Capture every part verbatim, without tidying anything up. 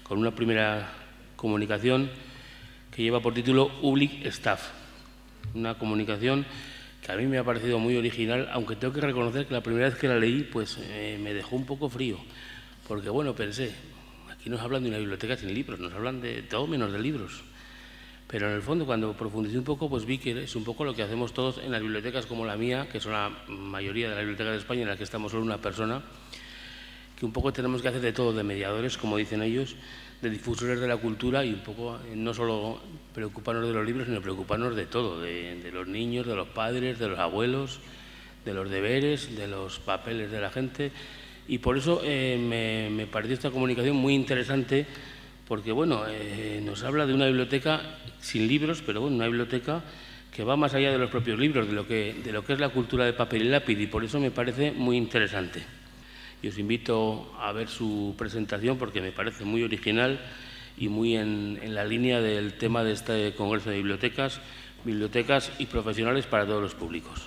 con una primera comunicación que lleva por título Public Staff, una comunicación que a mí me ha parecido muy original, aunque tengo que reconocer que la primera vez que la leí pues eh, me dejó un poco frío, porque bueno, pensé, aquí nos hablan de una biblioteca sin libros, nos hablan de todo menos de libros. Pero en el fondo, cuando profundicé un poco, pues vi que es un poco lo que hacemos todos en las bibliotecas como la mía, que son la mayoría de las bibliotecas de España en las que estamos solo una persona, que un poco tenemos que hacer de todo, de mediadores, como dicen ellos, de difusores de la cultura y un poco no solo preocuparnos de los libros, sino preocuparnos de todo, de, de los niños, de los padres, de los abuelos, de los deberes, de los papeles de la gente. Y por eso eh, me, me pareció esta comunicación muy interesante, porque bueno, eh, nos habla de una biblioteca sin libros, pero bueno, una biblioteca que va más allá de los propios libros, de lo que, de lo que es la cultura de papel y lápiz, y por eso me parece muy interesante. Y os invito a ver su presentación porque me parece muy original y muy en, en la línea del tema de este Congreso de Bibliotecas, bibliotecas y profesionales para todos los públicos.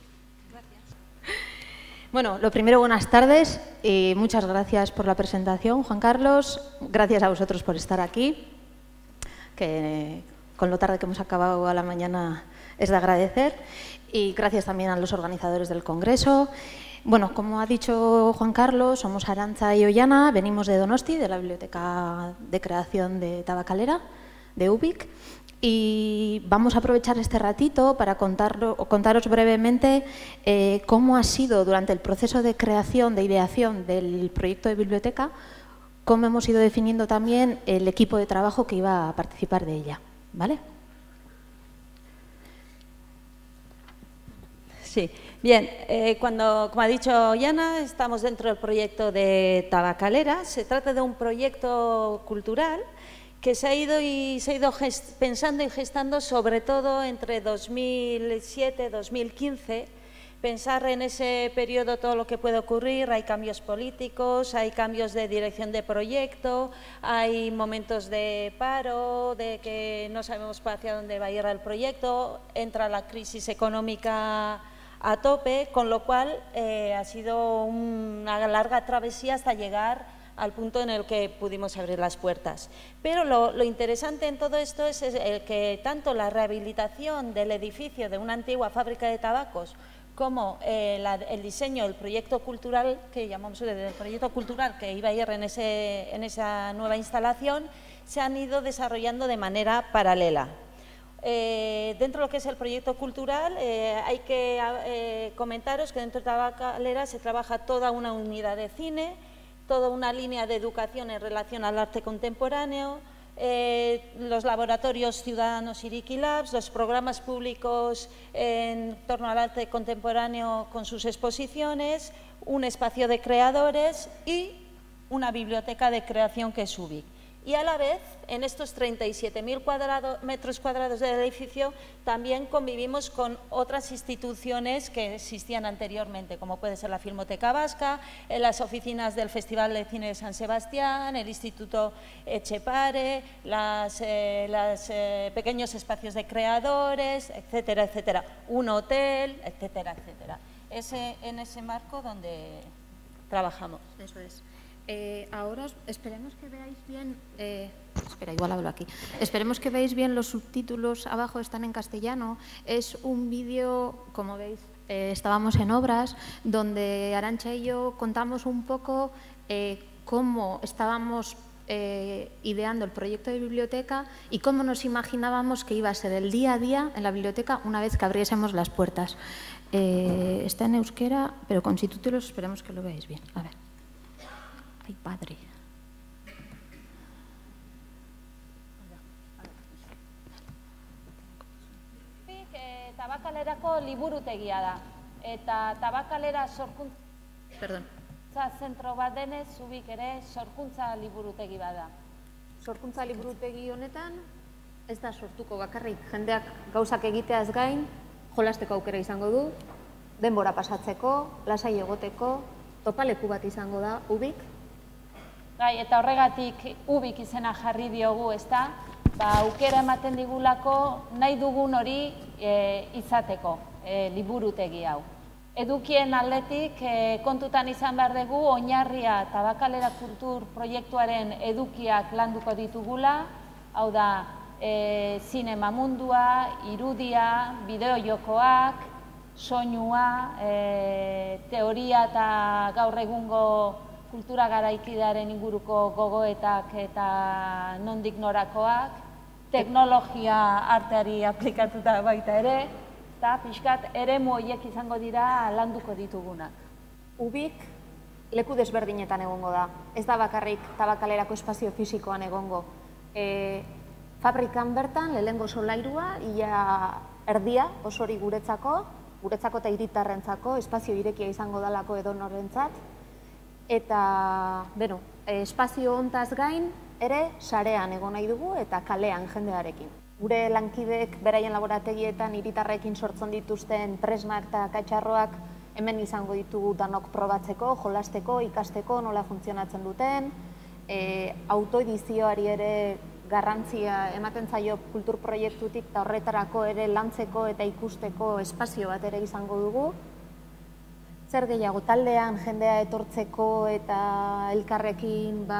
Bueno, lo primero, buenas tardes y muchas gracias por la presentación, Juan Carlos. Gracias a vosotros por estar aquí, que con lo tarde que hemos acabado a la mañana es de agradecer. Y gracias también a los organizadores del Congreso. Bueno, como ha dicho Juan Carlos, somos Arantza y Ollana, venimos de Donosti, de la Biblioteca de Creación de Tabakalera, de U B I C. Y vamos a aprovechar este ratito para contarlo, contaros brevemente eh, cómo ha sido durante el proceso de creación, de ideación del proyecto de biblioteca, cómo hemos ido definiendo también el equipo de trabajo que iba a participar de ella. ¿Vale? Sí, bien, eh, cuando, como ha dicho Yana, estamos dentro del proyecto de Tabakalera. Se trata de un proyecto cultural que se ha ido y se ha ido pensando y gestando sobre todo entre dos mil siete y dos mil quince. Pensar en ese periodo todo lo que puede ocurrir, hay cambios políticos, hay cambios de dirección de proyecto, hay momentos de paro, de que no sabemos hacia dónde va a ir el proyecto, entra la crisis económica a tope, con lo cual eh, ha sido una larga travesía hasta llegar al punto en el que pudimos abrir las puertas. Pero lo, lo interesante en todo esto es el que tanto la rehabilitación del edificio de una antigua fábrica de tabacos como eh, la, el diseño del proyecto cultural, que llamamos el proyecto cultural que iba a ir en, ese, en esa nueva instalación, se han ido desarrollando de manera paralela. Eh, dentro de lo que es el proyecto cultural, eh, hay que eh, comentaros que dentro de Tabakalera se trabaja toda una unidad de cine, toda una línea de educación en relación al arte contemporáneo, eh, los laboratorios ciudadanos Iriki Labs, los programas públicos en torno al arte contemporáneo con sus exposiciones, un espacio de creadores y una biblioteca de creación que es U B I C. Y a la vez, en estos treinta y siete mil cuadrado, metros cuadrados del edificio, también convivimos con otras instituciones que existían anteriormente, como puede ser la Filmoteca Vasca, en las oficinas del Festival de Cine de San Sebastián, el Instituto Etxepare, las, eh, las eh, pequeños espacios de creadores, etcétera, etcétera, un hotel, etcétera, etcétera. Es en ese marco donde trabajamos. Eso es. Eh, ahora esperemos que veáis bien, eh, espera, igual hablo aquí, esperemos que veáis bien los subtítulos, abajo están en castellano, es un vídeo, como veis, eh, estábamos en obras, donde Arantza y yo contamos un poco eh, cómo estábamos eh, ideando el proyecto de biblioteca y cómo nos imaginábamos que iba a ser el día a día en la biblioteca una vez que abriésemos las puertas. Eh, está en euskera, pero con subtítulos esperemos que lo veáis bien. A ver. Ay, padre. Tabakalerako liburutegia da. Eta Tabakalera sorkuntza Perdón. zentro bat denez, U B I C ere sorkuntza liburutegi bada. Sorkuntza liburutegi honetan ez da sortuko bakarrik. Jendeak gauzak egiteaz gain, jolasteko aukera izango du, denbora pasatzeko, lasai egoteko, topaleku bat izango da U B I C. Gai, eta horregatik U B I C izena jarri diogu, ezta? Ba, aukera ematen digulako nahi dugun hori e, izateko, e, liburutegi hau. edukien aldetik e, kontutan izan behar dugu oinarria Tabakalera kultur proiektuaren edukiak landuko ditugula, hau da, e, zinema mundua, irudia, bideojokoak, soinua, e, teoria eta gaur egungo kultura garaikidearen inguruko gogoetak eta nondik norakoak, teknologia arteari aplikatuta baita ere, eta pixkat eremu horiek izango dira landuko ditugunak. Ubik leku desberdinetan egongo da. Ez da bakarrik Tabakalerako espazio fisikoan egongo. E, fabrikan bertan, lehengo solairua, ia erdia osori guretzako, guretzako eta hiritarrentzako, espazio irekia izango dalako edonorentzat. Eta, beno, espazio hontaz gain, ere sarean egon nahi dugu eta kalean jendearekin. Gure lankideek beraien laborategietan hiritarrekin sortzen dituzten tresnak eta katxarroak hemen izango ditugu danok probatzeko, jolasteko, ikasteko, nola funtzionatzen duten. E, autoedizioari ere garrantzia ematen zaio kultur proiektutik eta horretarako ere lantzeko eta ikusteko espazio bat ere izango dugu. Zer gehiago, taldean jendea etortzeko eta elkarrekin ba,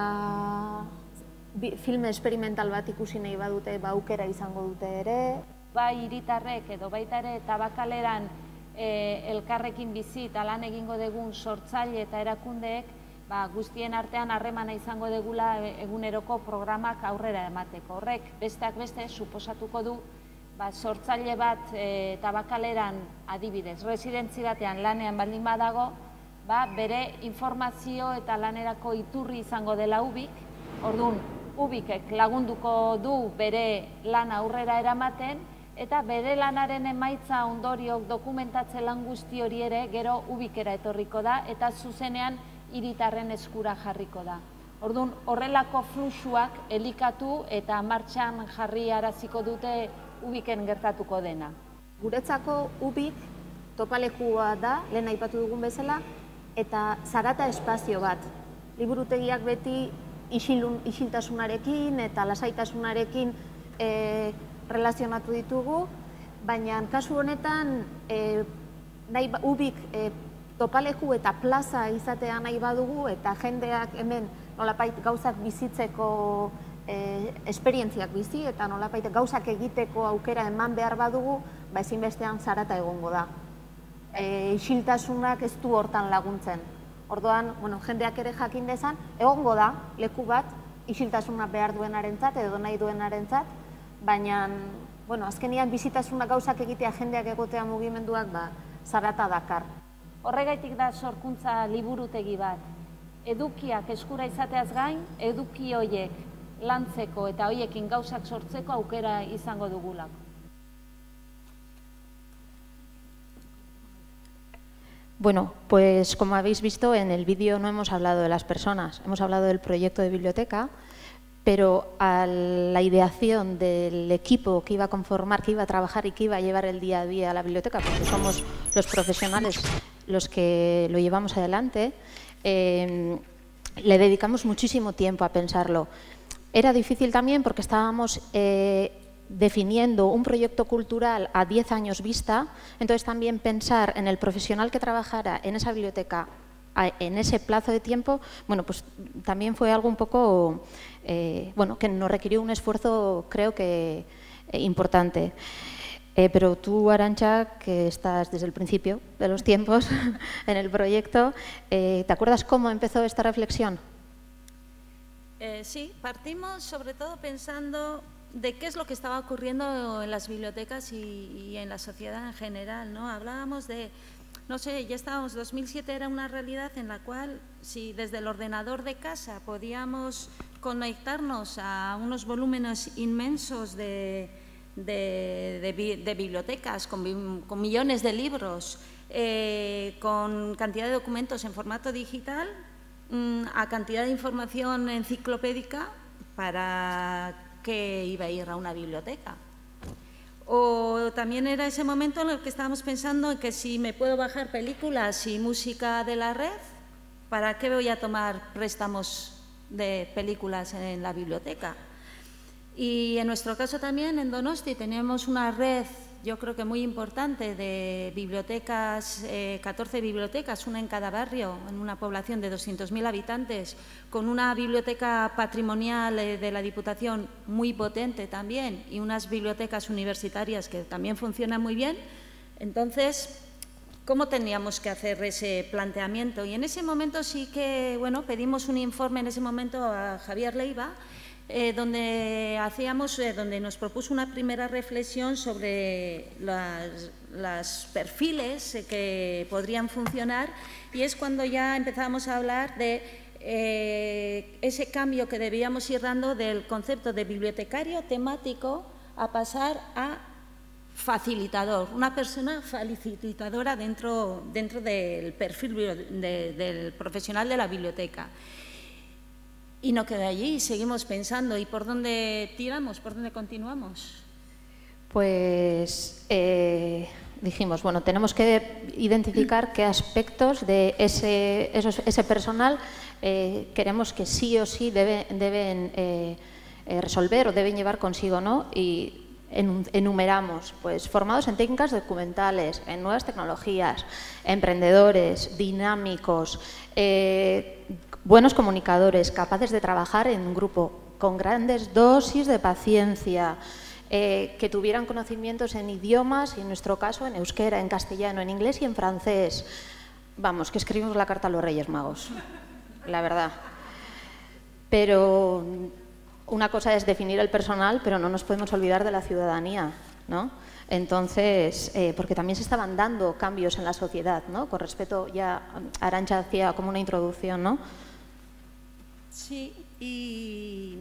filme esperimental bat ikusi nahi badute, ba, aukera izango dute ere. Bai hiritarrek edo baita ere Tabakaleran e, elkarrekin bizi eta lan egingo dugun sortzaile eta erakundeek ba, guztien artean harremana izango degula eguneroko programak aurrera emateko. Horrek besteak beste suposatuko du ba, sortzaile bat e, Tabakaleran adibidez, residentzi batean lanean baldin badago, ba, bere informazio eta lanerako iturri izango dela Ubik. Orduan, Ubikek lagunduko du bere lan aurrera eramaten, eta bere lanaren emaitza ondoriok dokumentatze lan guzti hori ere gero Ubikera etorriko da, eta zuzenean hiritarren eskura jarriko da. Orduan, horrelako fluxuak elikatu eta martxan jarri araziko dute Ubiken gertatuko dena. Guretzako Ubik topalekua da, lehen aipatu dugun bezala, eta zarata espazio bat. Liburutegiak beti isiltasunarekin eta lasaitasunarekin e, relazionatu ditugu, baina kasu honetan e, nahi, Ubik e, topaleku eta plaza izatea nahi badugu eta jendeak hemen nolapait gauzak bizitzeko e, esperientziak bizi eta nolapait gauzak egiteko aukera eman behar badugu, ba ezinbestean zarata egongo da. E, isiltasunak ez du hortan laguntzen. Orduan, bueno, jendeak ere jakin dezan, egongo da leku bat isiltasuna behar duenarentzat edo nahi duenarentzat, baina, bueno, azkenian bizitasuna gauzak egitea jendeak egotea mugimenduak, ba, zarata dakar. Horregaitik da sorkuntza liburutegi bat. Edukiak eskura izateaz gain, eduki horiek lantzeko eta horiekin gauzak sortzeko aukera izango dugulako. Bueno, pues como habéis visto en el vídeo no hemos hablado de las personas, hemos hablado del proyecto de biblioteca, pero a la ideación del equipo que iba a conformar, que iba a trabajar y que iba a llevar el día a día a la biblioteca, porque somos los profesionales los que lo llevamos adelante, eh, le dedicamos muchísimo tiempo a pensarlo. Era difícil también porque estábamos eh, definiendo un proyecto cultural a diez años vista, entonces también pensar en el profesional que trabajara en esa biblioteca en ese plazo de tiempo, bueno, pues también fue algo un poco, eh, bueno, que nos requirió un esfuerzo, creo que eh, importante. Eh, pero tú, Arantxa, que estás desde el principio de los tiempos en el proyecto, eh, ¿te acuerdas cómo empezó esta reflexión? Eh, sí, partimos sobre todo pensando de qué es lo que estaba ocurriendo en las bibliotecas y, y en la sociedad en general, ¿no? Hablábamos de, no sé, ya estábamos, dos mil siete era una realidad en la cual si desde el ordenador de casa podíamos conectarnos a unos volúmenes inmensos de, de, de, de bibliotecas con, con millones de libros, eh, con cantidad de documentos en formato digital, mmm, a cantidad de información enciclopédica para que iba a ir a una biblioteca. O también era ese momento en el que estábamos pensando en que si me puedo bajar películas y música de la red, ¿para qué voy a tomar préstamos de películas en la biblioteca? Y en nuestro caso también, en Donosti, teníamos una red yo creo que muy importante, de bibliotecas, eh, catorce bibliotecas, una en cada barrio, en una población de doscientos mil habitantes, con una biblioteca patrimonial eh, de la Diputación muy potente también y unas bibliotecas universitarias que también funcionan muy bien. Entonces, ¿cómo teníamos que hacer ese planteamiento? Y en ese momento sí que, bueno, pedimos un informe en ese momento a Javier Leiva, Eh, donde hacíamos, eh, donde nos propuso una primera reflexión sobre las, las perfiles eh, que podrían funcionar, y es cuando ya empezamos a hablar de eh, ese cambio que debíamos ir dando del concepto de bibliotecario temático a pasar a facilitador, una persona facilitadora dentro, dentro del perfil de, del profesional de la biblioteca. Y no queda allí, seguimos pensando. ¿Y por dónde tiramos? ¿Por dónde continuamos? Pues eh, dijimos, bueno, tenemos que identificar qué aspectos de ese, esos, ese personal eh, queremos que sí o sí debe, deben eh, eh, resolver o deben llevar consigo, ¿no? Y enumeramos, pues, formados en técnicas documentales, en nuevas tecnologías, emprendedores, dinámicos, eh, buenos comunicadores, capaces de trabajar en un grupo, con grandes dosis de paciencia, eh, que tuvieran conocimientos en idiomas, y en nuestro caso en euskera, en castellano, en inglés y en francés. Vamos, que escribimos la carta a los Reyes Magos, la verdad. Pero una cosa es definir el personal, pero no nos podemos olvidar de la ciudadanía, ¿no? Entonces, eh, porque también se estaban dando cambios en la sociedad, ¿no? Con respecto, ya Arantxa hacía como una introducción, ¿no? Sí, y,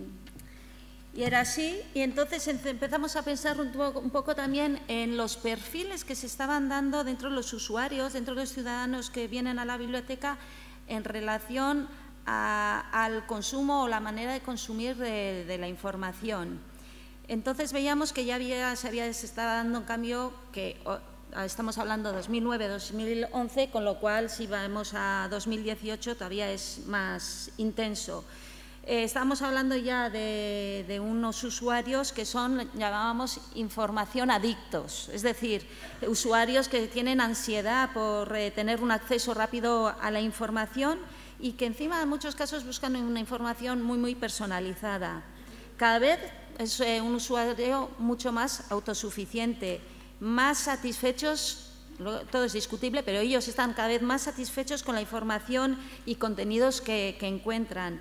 y era así, y entonces empezamos a pensar un poco, un poco también en los perfiles que se estaban dando dentro de los usuarios, dentro de los ciudadanos que vienen a la biblioteca en relación a, al consumo o la manera de consumir de, de la información. Entonces veíamos que ya había, se, había, se estaba dando un cambio que oh, estamos hablando de dos mil nueve, dos mil once, con lo cual si vamos a dos mil dieciocho todavía es más intenso. Eh, estamos hablando ya de, de unos usuarios que son, llamábamos, información adictos, es decir, usuarios que tienen ansiedad por eh, tener un acceso rápido a la información y que encima en muchos casos buscan una información muy, muy personalizada. Cada vez es eh, un usuario mucho más autosuficiente, más satisfechos, todo es discutible, pero ellos están cada vez más satisfechos con la información y contenidos que, que encuentran.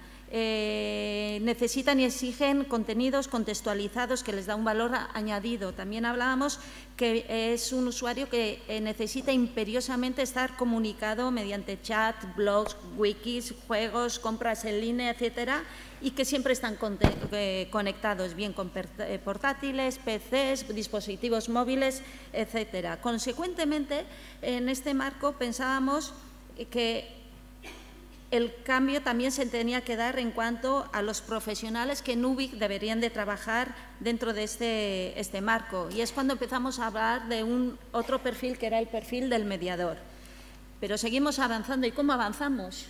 Eh, necesitan y exigen contenidos contextualizados que les da un valor añadido. También hablábamos que es un usuario que eh, necesita imperiosamente estar comunicado mediante chat, blogs, wikis, juegos, compras en línea, etcétera, y que siempre están eh, conectados, bien con portátiles, P Cs, dispositivos móviles, etcétera. Consecuentemente, en este marco pensábamos que el cambio también se tenía que dar en cuanto a los profesionales que en UBIC deberían de trabajar dentro de este, este marco. Y es cuando empezamos a hablar de un otro perfil, que era el perfil del mediador. Pero seguimos avanzando. ¿Y cómo avanzamos?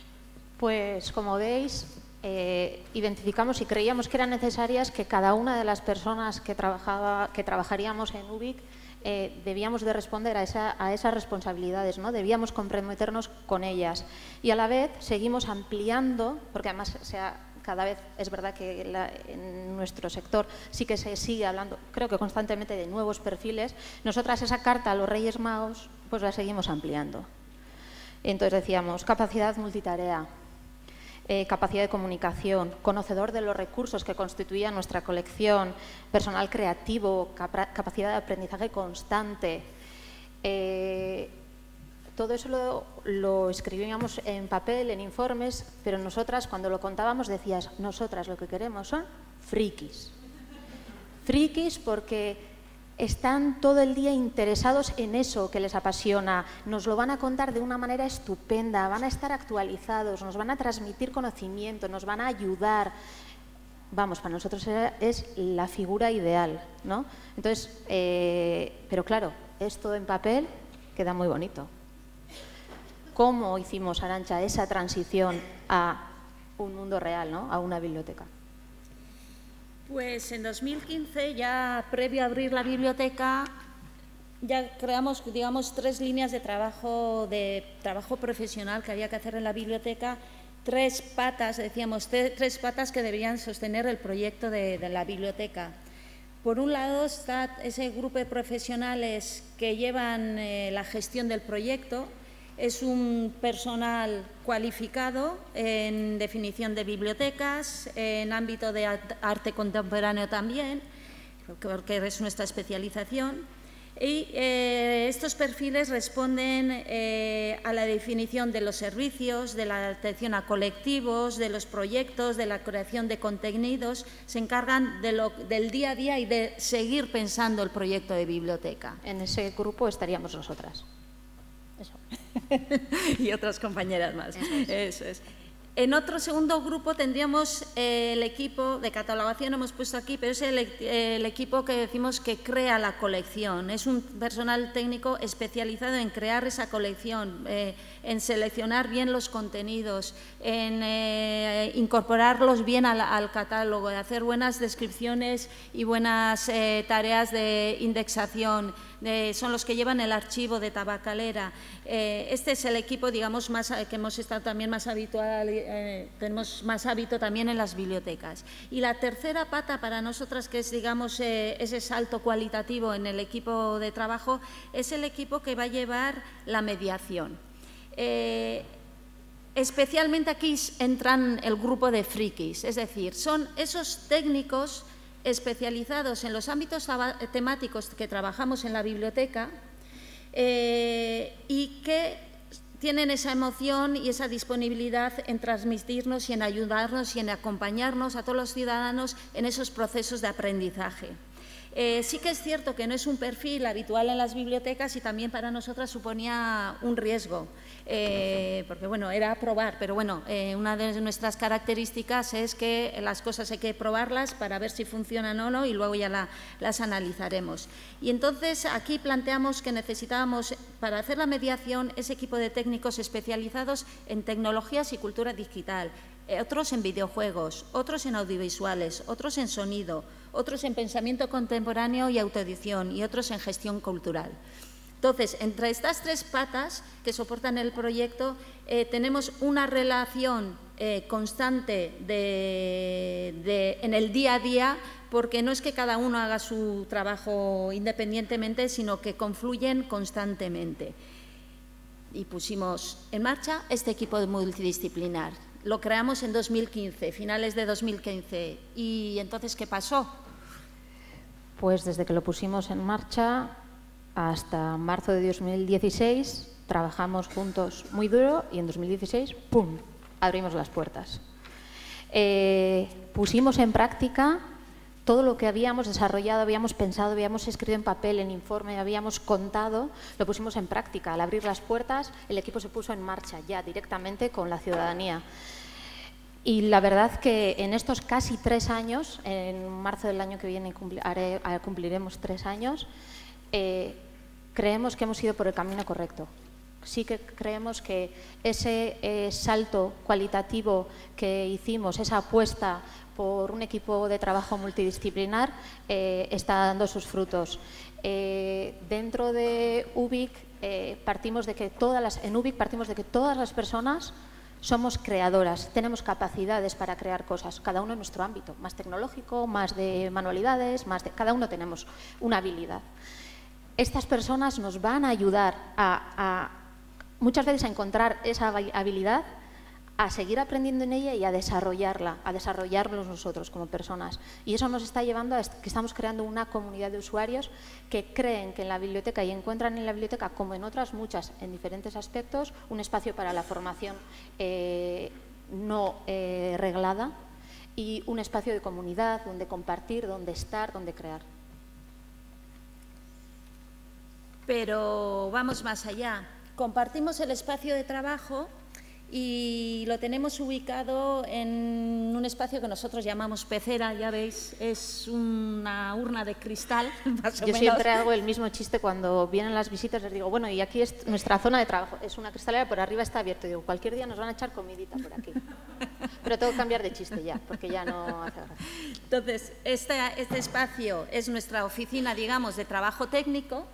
Pues, como veis, eh, identificamos y creíamos que eran necesarias que cada una de las personas que, trabajaba, que trabajaríamos en UBIC Eh, debíamos de responder a, esa, a esas responsabilidades, ¿no? Debíamos comprometernos con ellas y a la vez seguimos ampliando, porque además o sea, cada vez es verdad que la, en nuestro sector sí que se sigue hablando, creo que constantemente, de nuevos perfiles. Nosotras esa carta a los Reyes Magos pues la seguimos ampliando. Entonces decíamos capacidad multitarea, Eh, capacidad de comunicación, conocedor de los recursos que constituían nuestra colección, personal creativo, capa capacidad de aprendizaje constante. Eh, todo eso lo, lo escribíamos en papel, en informes, pero nosotras cuando lo contábamos decías, nosotras lo que queremos son frikis. Frikis porque están todo el día interesados en eso que les apasiona, nos lo van a contar de una manera estupenda, van a estar actualizados, nos van a transmitir conocimiento, nos van a ayudar. Vamos, para nosotros es la figura ideal, ¿no? Entonces, eh, pero claro, esto en papel queda muy bonito. ¿Cómo hicimos, Arantxa, esa transición a un mundo real, ¿no? A una biblioteca? Pues en dos mil quince, ya previo a abrir la biblioteca, ya creamos, digamos, tres líneas de trabajo, de trabajo profesional que había que hacer en la biblioteca, tres patas, decíamos, tres patas que deberían sostener el proyecto de, de la biblioteca. Por un lado está ese grupo de profesionales que llevan eh, la gestión del proyecto. Es un personal cualificado en definición de bibliotecas, en ámbito de arte contemporáneo también, porque es nuestra especialización. Y eh, estos perfiles responden eh, a la definición de los servicios, de la atención a colectivos, de los proyectos, de la creación de contenidos. Se encargan de lo, del día a día y de seguir pensando el proyecto de biblioteca. En ese grupo estaríamos nosotras. Eso. Y otras compañeras más. Eso es. Eso es. En otro segundo grupo tendríamos eh, el equipo de catalogación, hemos puesto aquí, pero es el, el equipo que decimos que crea la colección. Es un personal técnico especializado en crear esa colección, eh, en seleccionar bien los contenidos, en eh, incorporarlos bien al, al catálogo, de hacer buenas descripciones y buenas eh, tareas de indexación. De, son los que llevan el archivo de Tabacalera. Eh, este es el equipo, digamos, más, que hemos estado también más habitual, eh, tenemos más hábito también en las bibliotecas. Y la tercera pata para nosotras, que es, digamos, eh, ese salto cualitativo en el equipo de trabajo, es el equipo que va a llevar la mediación. Eh, especialmente aquí entran el grupo de frikis, es decir, son esos técnicos especializados en los ámbitos temáticos que trabajamos en la biblioteca eh, y que tienen esa emoción y esa disponibilidad en transmitirnos y en ayudarnos y en acompañarnos a todos los ciudadanos en esos procesos de aprendizaje. Eh, sí que es cierto que no es un perfil habitual en las bibliotecas y también para nosotras suponía un riesgo, eh, porque bueno, era probar, pero bueno, eh, una de nuestras características es que las cosas hay que probarlas para ver si funcionan o no y luego ya la, las analizaremos. Y entonces aquí planteamos que necesitábamos para hacer la mediación ese equipo de técnicos especializados en tecnologías y cultura digital, otros en videojuegos, otros en audiovisuales, otros en sonido, otros en pensamiento contemporáneo y autoedición y otros en gestión cultural. Entonces, entre estas tres patas que soportan el proyecto, eh, tenemos una relación eh, constante de, de, en el día a día, porque no es que cada uno haga su trabajo independientemente, sino que confluyen constantemente. Y pusimos en marcha este equipo multidisciplinar. Lo creamos en dos mil quince, finales de dos mil quince. ¿Y entonces qué pasó? Pues desde que lo pusimos en marcha hasta marzo de dos mil dieciséis trabajamos juntos muy duro y en dos mil dieciséis, ¡pum!, abrimos las puertas. Eh, pusimos en práctica todo lo que habíamos desarrollado, habíamos pensado, habíamos escrito en papel, en informe, habíamos contado, lo pusimos en práctica. Al abrir las puertas, el equipo se puso en marcha ya directamente con la ciudadanía. Y la verdad que en estos casi tres años, en marzo del año que viene cumplir, haré, cumpliremos tres años, eh, creemos que hemos ido por el camino correcto. Sí que creemos que ese eh, salto cualitativo que hicimos, esa apuesta por un equipo de trabajo multidisciplinar, eh, está dando sus frutos. Eh, dentro de U B I C, eh, partimos de que todas las, en U B I C partimos de que todas las personas somos creadoras, tenemos capacidades para crear cosas, cada uno en nuestro ámbito, más tecnológico, más de manualidades, más de, cada uno tenemos una habilidad. Estas personas nos van a ayudar a, a muchas veces a encontrar esa habilidad, a seguir aprendiendo en ella y a desarrollarla, a desarrollarnos nosotros como personas. Y eso nos está llevando a que estamos creando una comunidad de usuarios que creen que en la biblioteca y encuentran en la biblioteca, como en otras muchas, en diferentes aspectos, un espacio para la formación eh, no eh, reglada y un espacio de comunidad donde compartir, donde estar, donde crear. Pero vamos más allá. Compartimos el espacio de trabajo y lo tenemos ubicado en un espacio que nosotros llamamos pecera, ya veis, es una urna de cristal, más o Yo menos. siempre hago el mismo chiste cuando vienen las visitas, les digo, bueno, y aquí es nuestra zona de trabajo, es una cristalera, por arriba está abierto, digo, cualquier día nos van a echar comidita por aquí. Pero tengo que cambiar de chiste ya, porque ya no hace gracia. Entonces, este, este espacio es nuestra oficina, digamos, de trabajo técnico,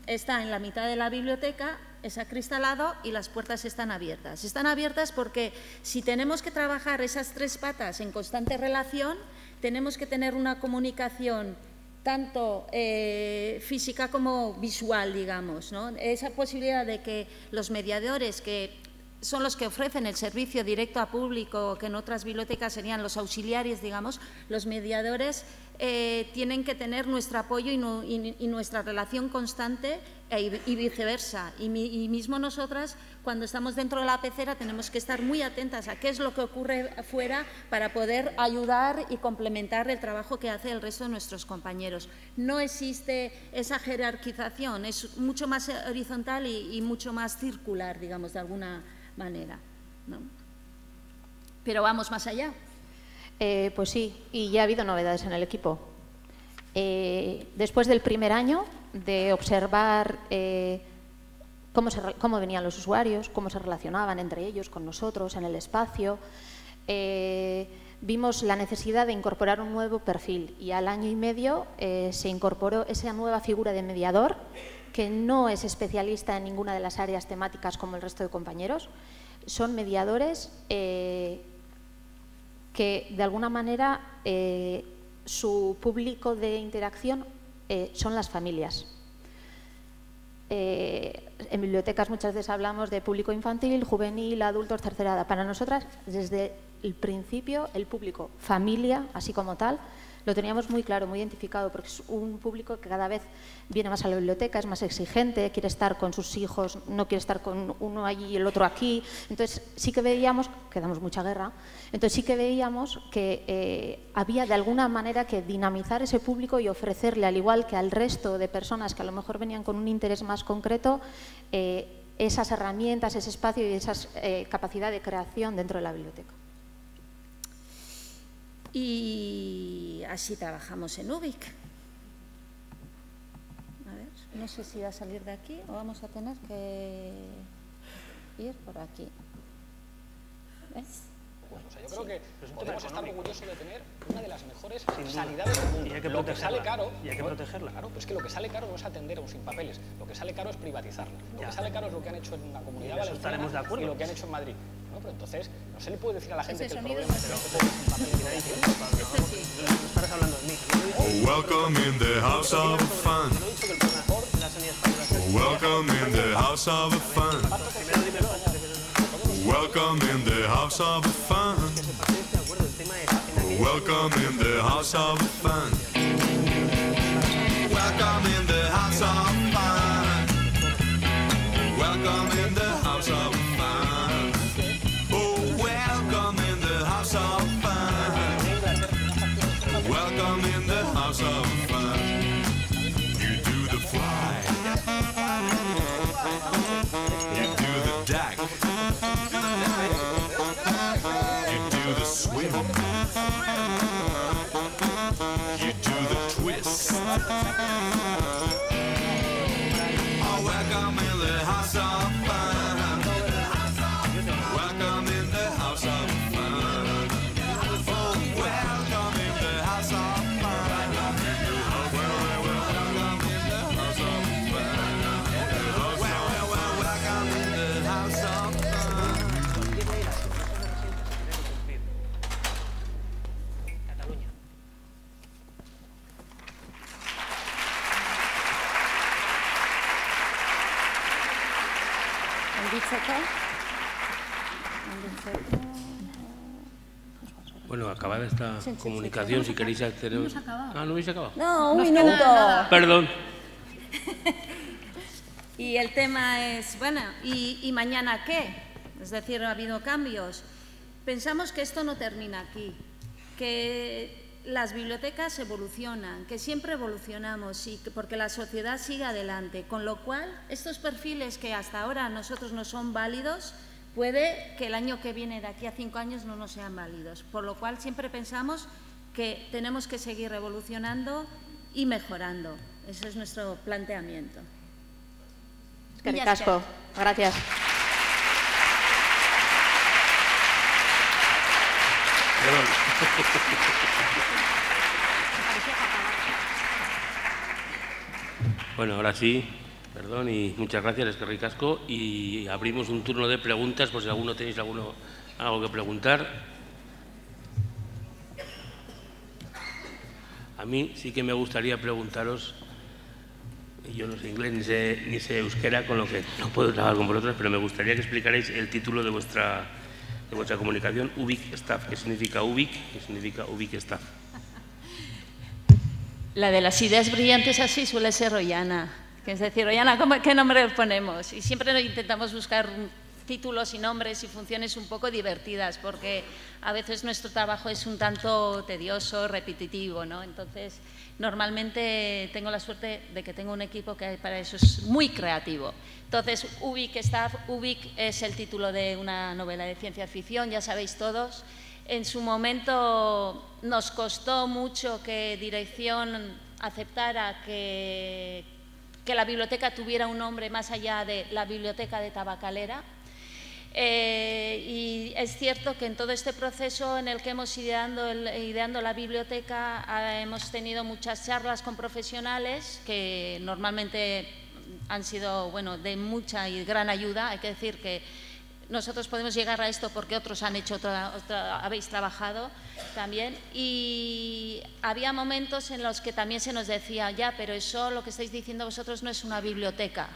está en la mitad de la biblioteca, es acristalado y las puertas están abiertas. Están abiertas porque si tenemos que trabajar esas tres patas en constante relación, tenemos que tener una comunicación tanto eh, física como visual, digamos, ¿no? Esa posibilidad de que los mediadores, que son los que ofrecen el servicio directo a público, que en otras bibliotecas serían los auxiliares, digamos, los mediadores eh, tienen que tener nuestro apoyo y, no, y, y nuestra relación constante e, y viceversa. Y, mi, y mismo nosotras, cuando estamos dentro de la pecera, tenemos que estar muy atentas a qué es lo que ocurre afuera para poder ayudar y complementar el trabajo que hace el resto de nuestros compañeros. No existe esa jerarquización, es mucho más horizontal y, y mucho más circular, digamos, de alguna manera, ¿no? Pero vamos más allá. Eh, pues sí, y ya ha habido novedades en el equipo. Eh, después del primer año de observar eh, cómo, se, cómo venían los usuarios, cómo se relacionaban entre ellos, con nosotros, en el espacio, eh, vimos la necesidad de incorporar un nuevo perfil y al año y medio eh, se incorporó esa nueva figura de mediador que no es especialista en ninguna de las áreas temáticas como el resto de compañeros. Son mediadores eh, que, de alguna manera, eh, su público de interacción eh, son las familias. Eh, en bibliotecas muchas veces hablamos de público infantil, juvenil, adultos, tercera edad. Para nosotras, desde el principio, el público familia, así como tal, lo teníamos muy claro, muy identificado, porque es un público que cada vez viene más a la biblioteca, es más exigente, quiere estar con sus hijos, no quiere estar con uno allí y el otro aquí. Entonces, sí que veíamos, que damos mucha guerra, entonces sí que veíamos que eh, había de alguna manera que dinamizar ese público y ofrecerle, al igual que al resto de personas que a lo mejor venían con un interés más concreto, eh, esas herramientas, ese espacio y esa eh, capacidad de creación dentro de la biblioteca. Y así trabajamos en Ubic. A ver, no sé si va a salir de aquí o vamos a tener que ir por aquí. ¿Ves? Bueno, o sea, yo creo que podemos estar orgullosos de tener una de las mejores sanidades del mundo. Y hay que lo que sale caro, y hay que protegerla. Claro, pero es que lo que sale caro no es atender a un sin papeles, lo que sale caro es privatizarla. Lo Ya. que sale caro es lo que han hecho en la Comunidad Y en eso estaremos de Valenciana acuerdo. y lo que han hecho en Madrid. ¿No? Pero entonces, no se le puede decir a la gente Ese que el sonido problema es es nuestro. que los sin papeles no Este sí. Estarás hablando de mí. Welcome in the house of fun. Yo he dicho que el mejor de la sanidad española. Welcome in the house of fun. Primero dímelo. Welcome in the house of fun. Estoy de acuerdo, el tema es en aquella- Welcome in the house of fun. Welcome in the house of fun. Welcome in the house of fun. Oh, welcome in the house of fun. Welcome in the house of fun. You do the fly. You do the duck. You do the swim. You do the twist. Oh, welcome in the house of fun. Welcome in the house of fun. Oh, welcome in the house of fun. Welcome in the house of fun. Well, well, well, welcome in the house of fun. Cataluña. ¿El bicheco? ¿El bicheco? Bueno, acabada esta comunicación, si queréis acceder... No hemos acabado. Ah, ¿no habéis acabado? No, un Nos minuto. queda nada. Perdón. Y el tema es, bueno, ¿y, ¿y mañana qué? Es decir, ha habido cambios. Pensamos que esto no termina aquí, que las bibliotecas evolucionan, que siempre evolucionamos y que, porque la sociedad sigue adelante, con lo cual estos perfiles que hasta ahora a nosotros no son válidos, puede que el año que viene, de aquí a cinco años, no nos sean válidos. Por lo cual siempre pensamos que tenemos que seguir evolucionando y mejorando. Ese es nuestro planteamiento. Es que ricasco. Gracias. Perdón. Bueno, ahora sí, Perdón y muchas gracias, eskerrik asko. Y abrimos un turno de preguntas por si alguno tenéis alguno, algo que preguntar. A mí sí que me gustaría preguntaros, yo no sé inglés ni sé, ni sé euskera, con lo que no puedo trabajar con vosotros, pero me gustaría que explicarais el título de vuestra, de vuestra comunicación, Ubik Staff. ¿Qué significa Ubik? ¿Qué significa Ubik Staff? La de las ideas brillantes así suele ser Ollana. Es decir, Ollana, ¿cómo, ¿qué nombre le ponemos? Y siempre intentamos buscar títulos y nombres y funciones un poco divertidas, porque a veces nuestro trabajo es un tanto tedioso, repetitivo, ¿no? Entonces, normalmente tengo la suerte de que tengo un equipo que para eso es muy creativo. Entonces, Ubik Staff, Ubik es el título de una novela de ciencia ficción, ya sabéis todos. En su momento nos costó mucho que dirección aceptara que, que la biblioteca tuviera un nombre más allá de la Biblioteca de Tabacalera. Eh, y es cierto que en todo este proceso en el que hemos ideando, el, ideando la biblioteca eh, hemos tenido muchas charlas con profesionales que normalmente han sido bueno, de mucha y gran ayuda. Hay que decir que nosotros podemos llegar a esto porque otros han hecho otra, otra, habéis trabajado también, y había momentos en los que también se nos decía, ya, pero eso lo que estáis diciendo vosotros no es una biblioteca.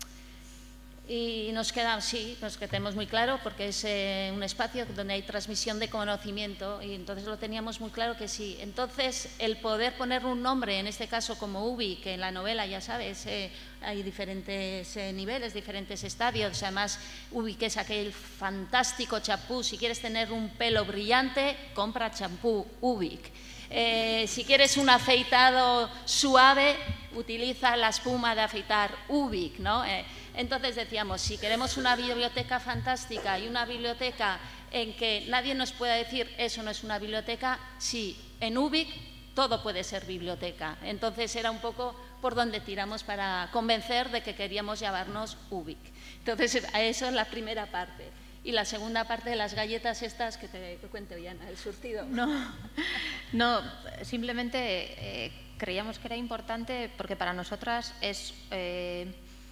Y nos queda, sí, nos quedamos muy claro porque es eh, un espacio donde hay transmisión de conocimiento y entonces lo teníamos muy claro que sí. Entonces, el poder poner un nombre, en este caso como Ubik, que en la novela, ya sabes, eh, hay diferentes eh, niveles, diferentes estadios. Además, Ubik es aquel fantástico champú. Si quieres tener un pelo brillante, compra champú Ubik. Eh, si quieres un afeitado suave, utiliza la espuma de afeitar Ubik, ¿no? Eh, entonces decíamos, si queremos una biblioteca fantástica y una biblioteca en que nadie nos pueda decir eso no es una biblioteca, sí, en Ubik todo puede ser biblioteca. Entonces era un poco por donde tiramos para convencer de que queríamos llamarnos Ubik. Entonces eso es la primera parte. Y la segunda parte de las galletas estas que te que cuente Ollana, el surtido. No, no simplemente eh, creíamos que era importante porque para nosotras es eh,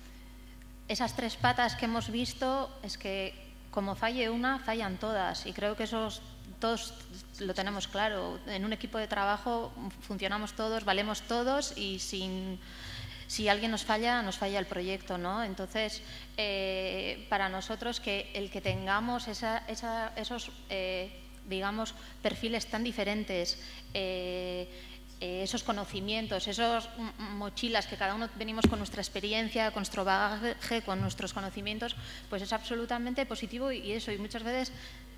esas tres patas que hemos visto, es que como falle una, fallan todas. Y creo que eso todos lo tenemos claro. En un equipo de trabajo funcionamos todos, valemos todos y sin... Si alguien nos falla, nos falla el proyecto, ¿no? Entonces, eh, para nosotros que el que tengamos esa, esa, esos, eh, digamos, perfiles tan diferentes, eh, eh, esos conocimientos, esas mochilas que cada uno venimos con nuestra experiencia, con nuestro bagaje, con nuestros conocimientos, pues es absolutamente positivo y eso, y muchas veces,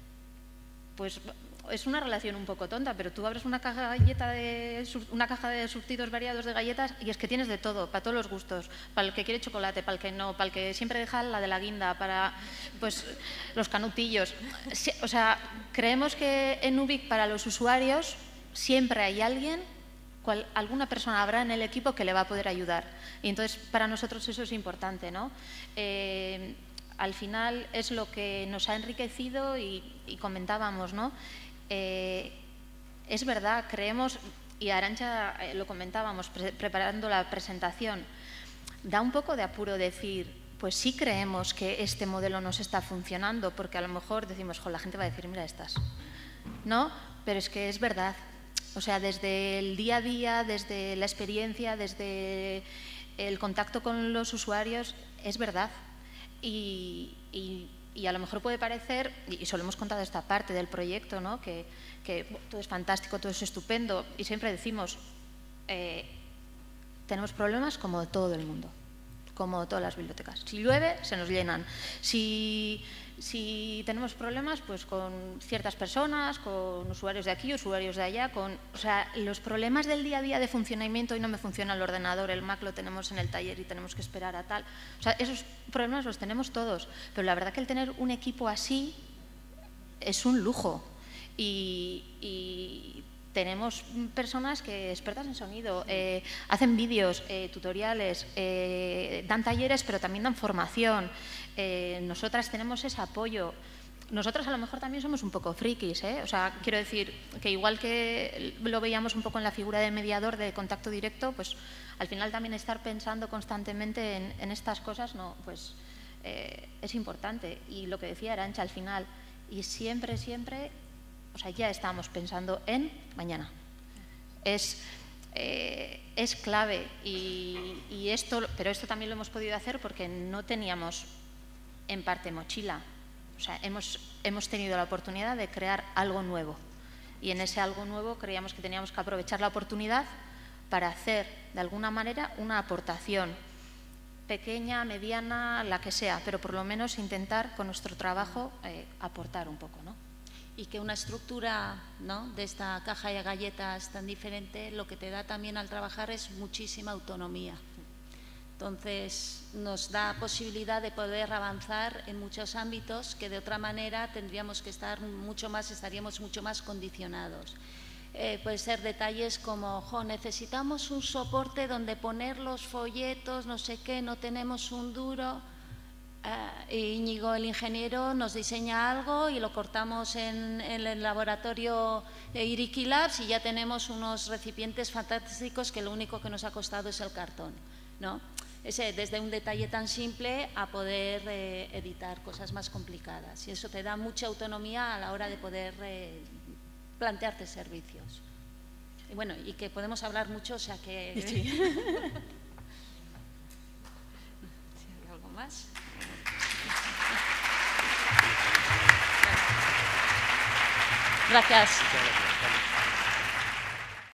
pues... Es una relación un poco tonta, pero tú abres una caja, galleta de, una caja de surtidos variados de galletas y es que tienes de todo, para todos los gustos, para el que quiere chocolate, para el que no, para el que siempre deja la de la guinda, para pues, los canutillos. O sea, creemos que en Ubik para los usuarios siempre hay alguien, cual, alguna persona habrá en el equipo que le va a poder ayudar. Y entonces para nosotros eso es importante, ¿no? Eh, al final es lo que nos ha enriquecido y, y comentábamos, ¿no? Eh, es verdad, creemos, y Arantxa eh, lo comentábamos pre preparando la presentación, da un poco de apuro decir, pues sí creemos que este modelo nos está funcionando, porque a lo mejor decimos, jo, la gente va a decir, mira estas, ¿no? Pero es que es verdad, o sea, desde el día a día, desde la experiencia, desde el contacto con los usuarios, es verdad. Y, y Y a lo mejor puede parecer, y solo hemos contado esta parte del proyecto, ¿no? que, que todo es fantástico, todo es estupendo, y siempre decimos, eh, tenemos problemas como todo el mundo, como todas las bibliotecas. Si llueve, se nos llenan. Si, si tenemos problemas, pues con ciertas personas, con usuarios de aquí, usuarios de allá, con, o sea, los problemas del día a día de funcionamiento, y no me funciona el ordenador, el Mac lo tenemos en el taller y tenemos que esperar a tal. O sea, esos problemas los tenemos todos, pero la verdad que el tener un equipo así es un lujo. Y, y tenemos personas que expertas en sonido, eh, hacen vídeos, eh, tutoriales, eh, dan talleres, pero también dan formación. Eh, nosotras tenemos ese apoyo. nosotros a lo mejor también somos un poco frikis, ¿eh? O sea, quiero decir que igual que lo veíamos un poco en la figura de mediador, de contacto directo, pues al final también estar pensando constantemente en, en estas cosas, no, pues eh, es importante. Y lo que decía Arantxa al final, y siempre, siempre, o sea, ya estamos pensando en mañana. Es, eh, es clave y, y esto, pero esto también lo hemos podido hacer porque no teníamos en parte mochila. O sea, hemos, hemos tenido la oportunidad de crear algo nuevo y en ese algo nuevo creíamos que teníamos que aprovechar la oportunidad para hacer, de alguna manera, una aportación pequeña, mediana, la que sea, pero por lo menos intentar con nuestro trabajo eh, aportar un poco, ¿no? Y que una estructura, ¿no?, de esta caja de galletas tan diferente, lo que te da también al trabajar es muchísima autonomía. Entonces, nos da posibilidad de poder avanzar en muchos ámbitos que de otra manera tendríamos que estar mucho más, estaríamos mucho más condicionados. Eh, puede ser detalles como, jo, necesitamos un soporte donde poner los folletos, no sé qué, no tenemos un duro. Uh, Íñigo, el ingeniero, nos diseña algo y lo cortamos en, en el laboratorio Iriki Labs y ya tenemos unos recipientes fantásticos que lo único que nos ha costado es el cartón, ¿no? Ese, desde un detalle tan simple a poder eh, editar cosas más complicadas. Y eso te da mucha autonomía a la hora de poder eh, plantearte servicios. Y bueno, y que podemos hablar mucho, o sea que… Sí. ¿Sí hay algo más? Gracias. Muchas gracias.